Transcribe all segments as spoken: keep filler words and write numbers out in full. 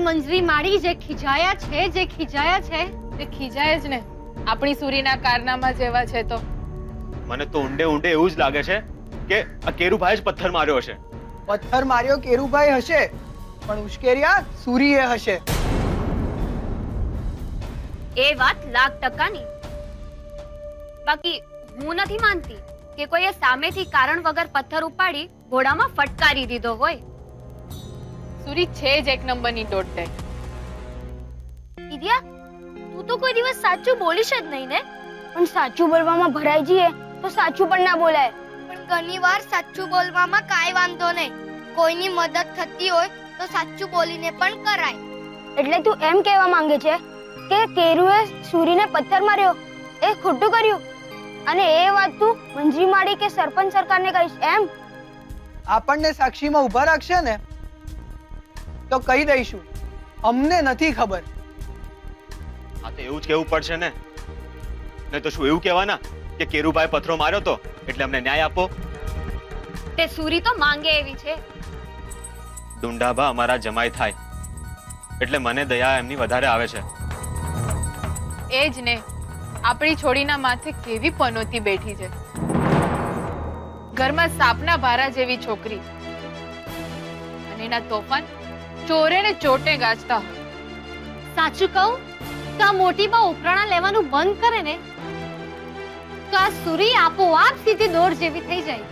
મંજરી માડી જે ખીજાયા છે જે ખીજાયા છે તે ખીજાય જ ને આપણી સૂરીના કારનામા જેવા છે તો મને તો ઊંડે ઊંડે એવું જ લાગે છે કે આ કેરુભાઈ જ પથ્થર માર્યો હશે પથ્થર માર્યો કેરુભાઈ હશે પણ ઉશ્કેર્યા સૂરીએ હશે એ વાત લાખ ટકાની બાકી હું નથી માનતી કે કોઈએ સામેથી કારણ વગર પથ્થર ઉપાડી ઘોડામાં ફટકારી દીધો હોય સૂરી છે જ એક નંબરની દોડતે ઇદિયા તું તો કોઈ દિવસ સાચું બોલીશ જ નહીં ને પણ સાચું બોલવામાં ભરાઈ જઈએ તો સાચું પણ ના બોલાય પણ ઘણી વાર સાચું બોલવામાં કાઈ વાંધો નહીં કોઈની મદદ થતી હોય તો સાચું બોલીને પણ કરાય એટલે તું એમ કહેવા માંગે છે કે કેરુએ સૂરીને પથ્થર માર્યો એ ખોટું કર્યું અને એ વાત તું મંજરી માડી કે સરપંચ સરકારને કહીશ એમ આપણને સાક્ષીમાં ઊભા રાખશે ને તો કહી દઈશું અમને નથી ખબર આ તો એવું જ કહેવું પડશે ને નહીં તો શું એવું કહેવાના કે કેરુભાઈ પથ્થરો માર્યો તો એટલે અમને ન્યાય આપો તે સૂરી તો માંગે એવી છે ડુંડાભા અમારા જમાઈ થાય એટલે મને દયા એમની વધારે આવે છે એ જ ને આપણી છોડીના માથે કેવી પનોતી બેઠી છે ઘરમાં સાપના ભારા જેવી છોકરી અને એના તોફાન ચોરે ને ચોટે ગાજતા હોય સાચું કહું તો આ મોટી બા ઉપરાણા લેવાનું બંધ કરે ને તો આ સૂરી આપોઆપ સીધી દોડ જેવી થઈ જાય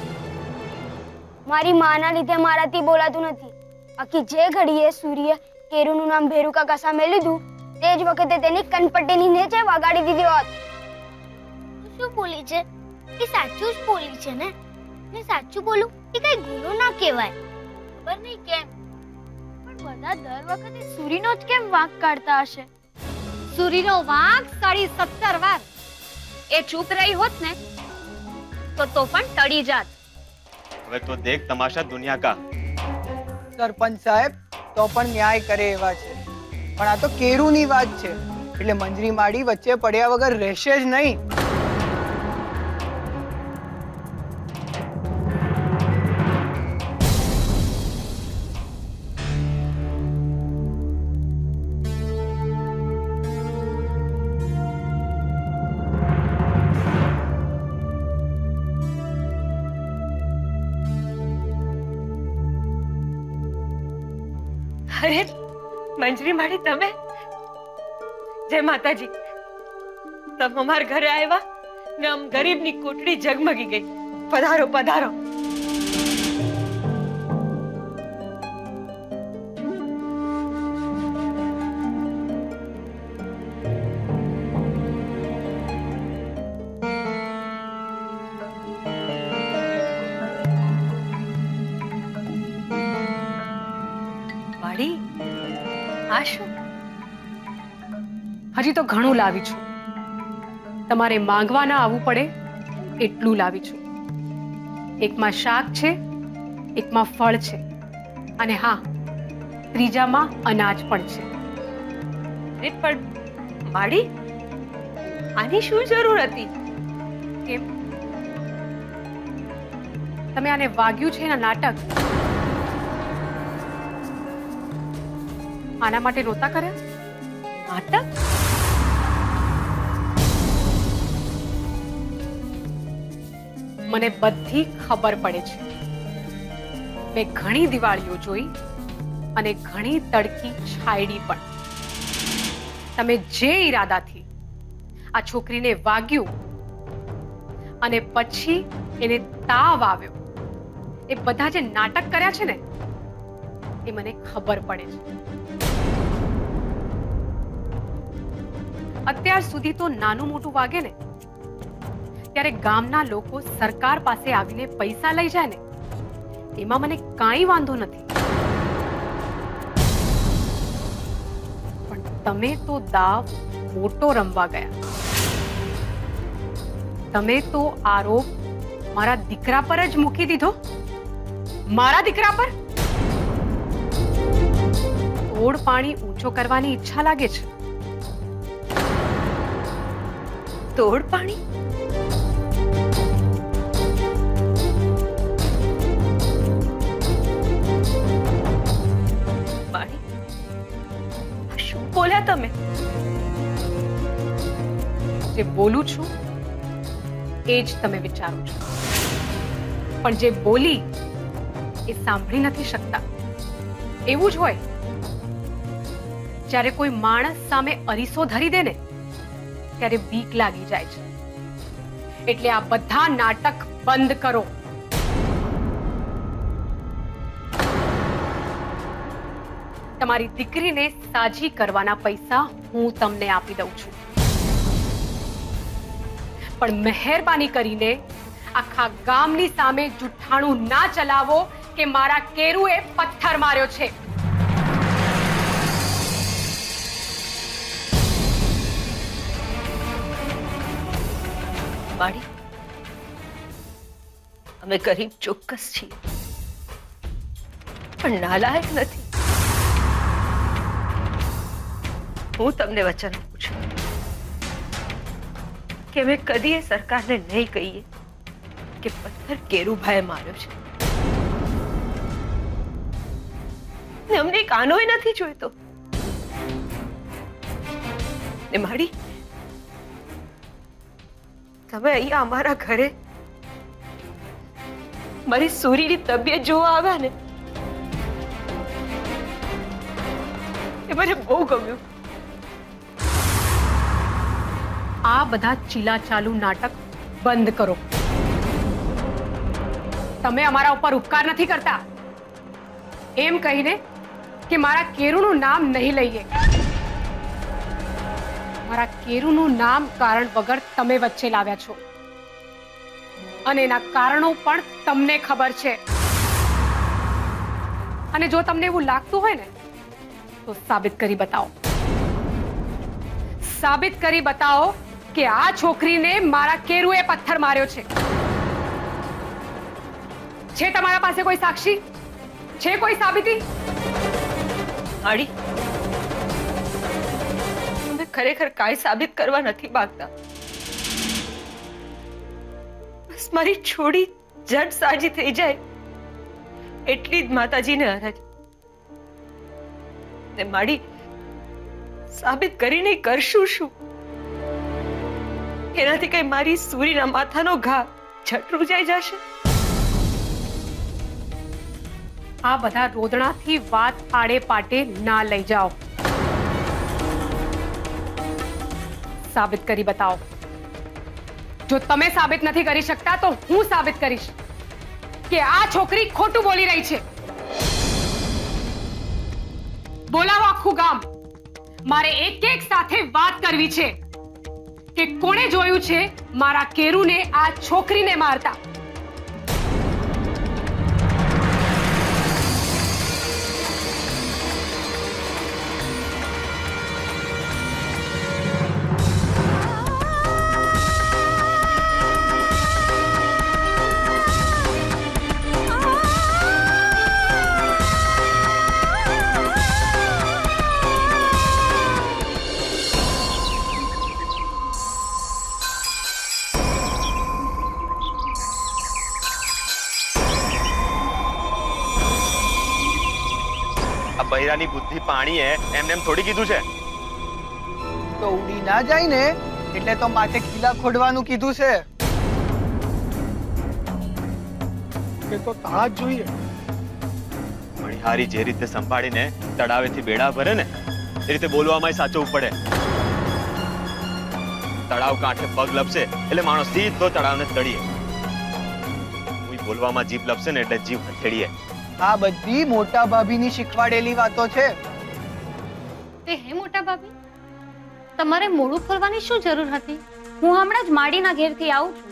મારી માના લીધે મારાથી બોલાતું નથી બાકી જે ઘડીએ સૂર્ય કેરુનું નામ ભેરુ કાકા સામે લીધું તે જ વખતે તેની કનપટ્ટીની નીચે વગાડી દીધી હોત શું બોલી છે એ સાચું જ બોલી છે ને ને સાચું બોલું એ કઈ ગુનો ના કહેવાય ખબર નહીં કેમ પણ બધા દર વખતે સૂરીનો જ કેમ વાંક કાઢતા હશે સૂરીનો વાંક સાડી સત્તર વાર એ ચૂપ રહી હોત ને તો તો પણ ટળી જાત હવે તો દેખ તમાશા દુનિયા કા સરપંચ સાહેબ તો પણ ન્યાય કરે એવા છે પણ આ તો કેરુની વાત છે એટલે મંજરી માડી વચ્ચે પડ્યા વગર રહેશે જ નહીં અરે મંજરી માડી તમે જય માતાજી તમે અમાર ઘરે આવ્યા ને આમ ગરીબની કોટડી જગમગી ગઈ પધારો પધારો માડી આ શું હજી તો ઘણું લાવી છું તમારે માંગવા ના આવવું પડે એટલું લાવી છું એકમાં શાક છે એકમાં ફળ છે અને હા ત્રીજામાં અનાજ પણ છે અરે પણ માડી આની શું જરૂર હતી કેમ તમે આને વાગ્યું છે એના નાટક આના માટે રોતા કર્યા નાટક મને બધી ખબર પડે છે મેં ઘણી દિવાળીઓ જોઈ અને ઘણી તડકી છાયડી પણ તમે જે ઈરાદાથી આ છોકરીને વાગ્યું અને પછી એને તાવ આવ્યો એ બધા જે નાટક કર્યા છે ને એ મને ખબર પડે છે અત્યાર સુધી તો નાનું મોટું વાગે ને ત્યારે ગામના લોકો સરકાર પાસે આવીને પૈસા લઈ જાય ને એમાં મને કાંઈ વાંધો નથી પણ તમે તો દાવ મોટો રમવા ગયા તમે તો આરોપ મારા દીકરા પર જ મૂકી દીધો મારા દીકરા પર તોડ પાણી ઊંચો કરવાની ઈચ્છા લાગે છે તોડ પાણી તમે? જે બોલું છું એ જ તમે વિચારો છો, પણ જે બોલી એ સાંભળી નથી શકતા. એવું જ હોય જ્યારે કોઈ માણસ સામે અરીસો ધરી દે ને ત્યારે બીક લાગી જાય છે. એટલે આ બધા નાટક બંધ કરો. તમારી દીકરીને સાજી કરવાના પૈસા હું તમને આપી દઉં છું, પણ મહેરબાની કરીને આખા ગામની સામે જુઠ્ઠાણું ના ચલાવો કે મારા કેરુએ પથ્થર માર્યો છે. માડી, અમે ગરીબ ચોક્કસ છીએ, પણ નાલાયક નથી. હું તમને વચન આપું છું કે અમે કદી સરકારને નહીં કહીએ કે પથ્થર કેરુભાઈએ માર્યો છે. ને અમને કાનોય નથી જોઈતો. ને માડી, તમે અહીંયા અમારા ઘરે મારી સૂરીની તબિયત જોવા આવ્યા ને, એ મને બહુ ગમ્યું. આ બધા ચીલા ચાલુ નાટક બંધ કરો. તમે અમારા ઉપર ઉપકાર નથી કરતા એમ કહીને કે મારા કેરુનું નામ નહીં લઈએ. મારા કેરુનું નામ કારણ વગર તમે વચ્ચે લાવ્યા છો, અને એના કારણો પણ તમને ખબર છે. અને જો તમને એવું લાગતું હોય ને તો સાબિત કરી બતાવો. સાબિત કરી બતાવો કે આ છોકરીને મારા કેરુએ પથ્થર માર્યો છે. છે તમારા પાસે કોઈ સાક્ષી? છે કોઈ સાબિતી? માડી, અમે ખરેખર કાંઈ સાબિત કરવા નથી માંગતા. બસ મારી છોડી જટ સાજી થઈ જાય એટલી જ માતાજીને અરજ. ને માડી, સાબિત કરીને કરશું શું? એનાથી કઈ મારી સૂરીના માથાનો ઘા છટરું જાય જશે? આ બધા રોદણાથી વાત આડે પાટે ના લઈ જાઓ. સાબિત કરી બતાવો. જો તમે સાબિત નથી કરી શકતા તો હું સાબિત કરીશ કે આ છોકરી ખોટું બોલી રહી છે. બોલાવો આખું ગામ. મારે એક એક સાથે વાત કરવી છે કે કોણે જોયું છે મારા કેરુને આ છોકરીને મારતા. બૈરાની બુદ્ધિ પાણી હે એમને એમ થોડી કીધું છે. તો ઉડી ના જાય ને એટલે તો માથે ખીલા ખોડવાનું કીધું છે. કે તો તાળા જ જોઈએ. મણિહારી જે રીતે સંભાળીને તળાવેથી બેડા ભરે ને એ રીતે બોલવામાં સાચવવું પડે. તળાવ કાંઠે પગ લપસે એટલે માણસ સીધો તળાવને તળીએ. કોઈ બોલવામાં જીભ લપસે ને એટલે જીભ હથેળીએ. આ બધી મોટા ભાભીની શીખવાડેલી વાતો છે. તે હે મોટા ભાભી, તમારે મોઢું ખોલવાની શું જરૂર હતી? હું હમણાં જ માડીના ઘેરથી આવું છું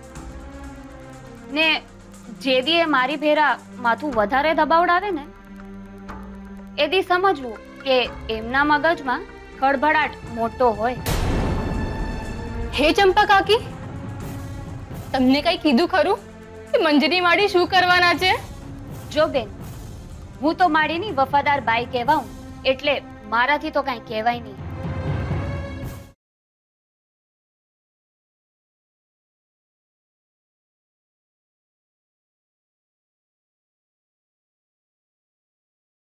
ને જે દી મારી ભેરા માથું વધારે દબાવડાવે ને એ દી સમજવું કે એમના મગજમાં ખળભળાટ મોટો હોય. હે ચંપા કાકી, તમને કઈ કીધું ખરું કે મંજરી માડી શું કરવાના છે? જો બેન, હું તો માડીની વફાદાર બાઈ કહેવાઉં એટલે મારાથી તો કઈ કહેવાય નહીં.